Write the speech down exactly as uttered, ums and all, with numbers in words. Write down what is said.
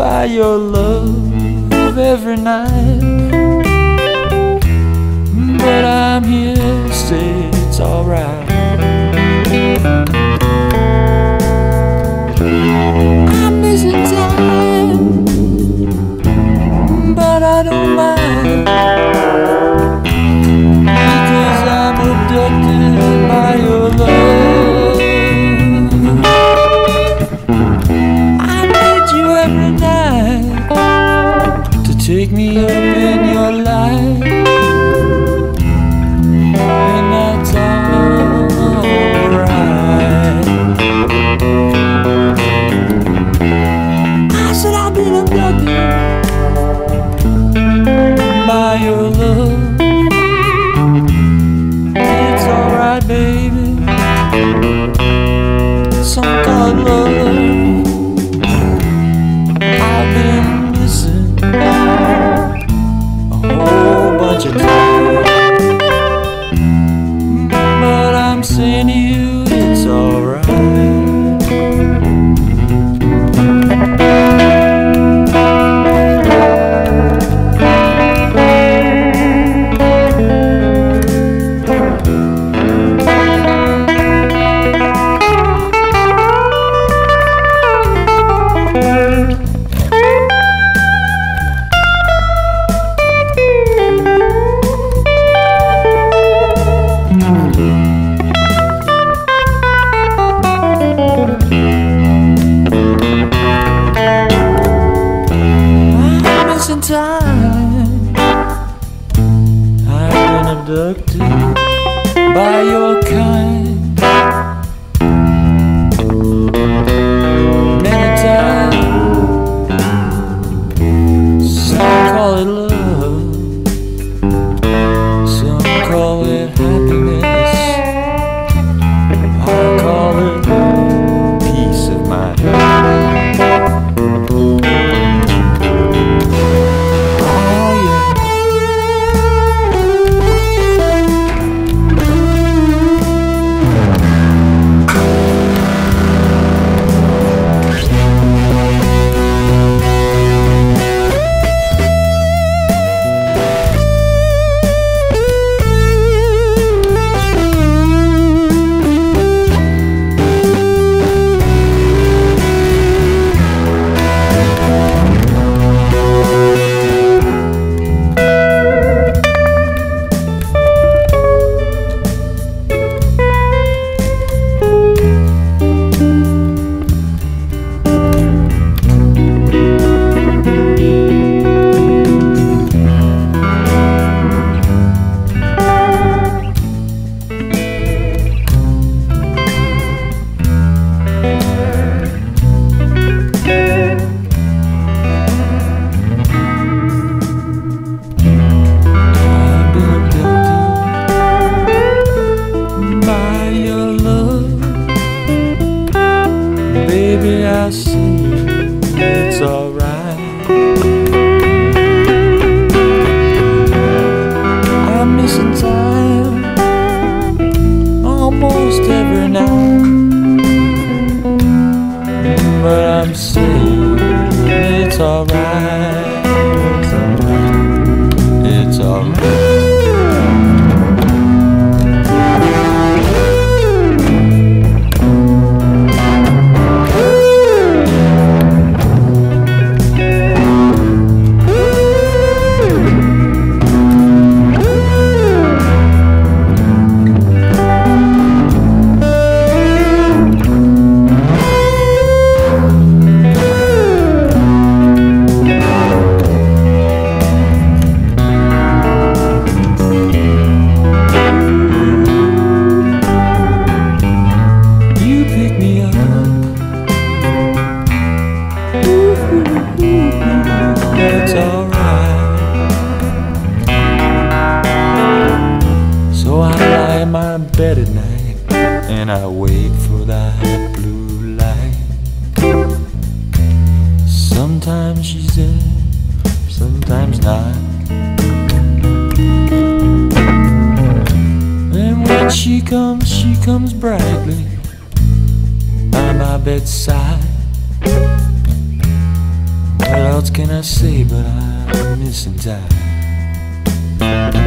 by your love every night, but I'm here to say it's alright. I'm missing time, but I don't mind, because I'm abducted by your love. I need you every night to take me up in your life, and that's alright. I said I've been abducted by your love. It's alright, baby. Some called love. I've been missing a whole bunch of times, but I'm saying to you, it's alright. Time I've been abducted by your kind. Many times some call it love, some call it happiness, I call it peace of mind. Baby, I see it's alright. I'm missing time almost every night, but I'm saying it's alright. It's alright. It's alright. So I lie in my bed at night and I wait for that blue light. Sometimes she's there, sometimes not. And when she comes, she comes brightly by my bedside. Well, else can I say, but I'm missing time.